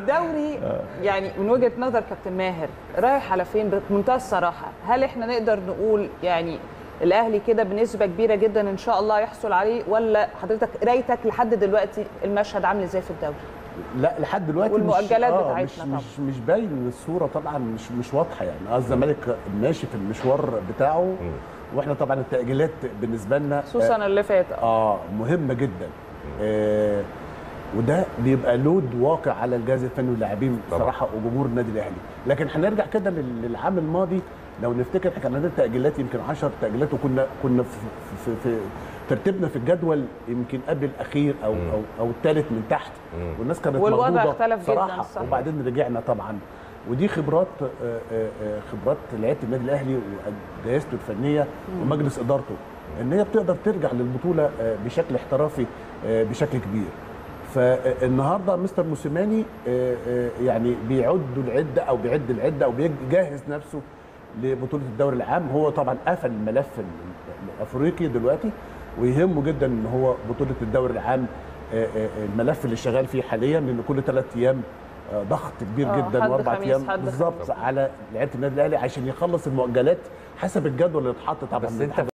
الدوري يعني من وجهه نظر كابتن ماهر رايح على فين بمنتهى الصراحه؟ هل احنا نقدر نقول يعني الاهلي كده بنسبه كبيره جدا ان شاء الله يحصل عليه، ولا حضرتك قرايتك لحد دلوقتي المشهد عامل ازاي في الدوري؟ لا لحد دلوقتي والمؤجلات بتاعتنا مش باين الصوره طبعا، مش واضحه يعني. الزمالك ماشي في المشوار بتاعه، واحنا طبعا التاجيلات بالنسبه لنا خصوصا اللي فات مهمه جدا. وده بيبقى لود واقع على الجهاز الفني واللاعبين بصراحه وجمهور النادي الاهلي. لكن هنرجع كده للعام الماضي، لو نفتكر احنا كان عندنا تاجيلات يمكن 10 تاجيلات، وكنا في ترتيبنا في الجدول يمكن قبل الاخير او الثالث من تحت، والناس كانت والوضع اختلف صراحه جدا صح. وبعدين رجعنا طبعا، ودي خبرات لعيبه النادي الاهلي وجهازته الفنيه ومجلس ادارته، ان هي بتقدر ترجع للبطوله بشكل احترافي بشكل كبير. فالنهارده مستر موسيماني يعني بيعد العده او بيجهز نفسه لبطوله الدوري العام. هو طبعا قفل الملف الافريقي دلوقتي، ويهمه جدا ان هو بطوله الدوري العام الملف اللي شغال فيه حاليا، لان كل 3 ايام ضغط كبير جدا، و4 ايام بالظبط على لعيبه النادي الاهلي عشان يخلص المؤجلات حسب الجدول اللي اتحط طبعا.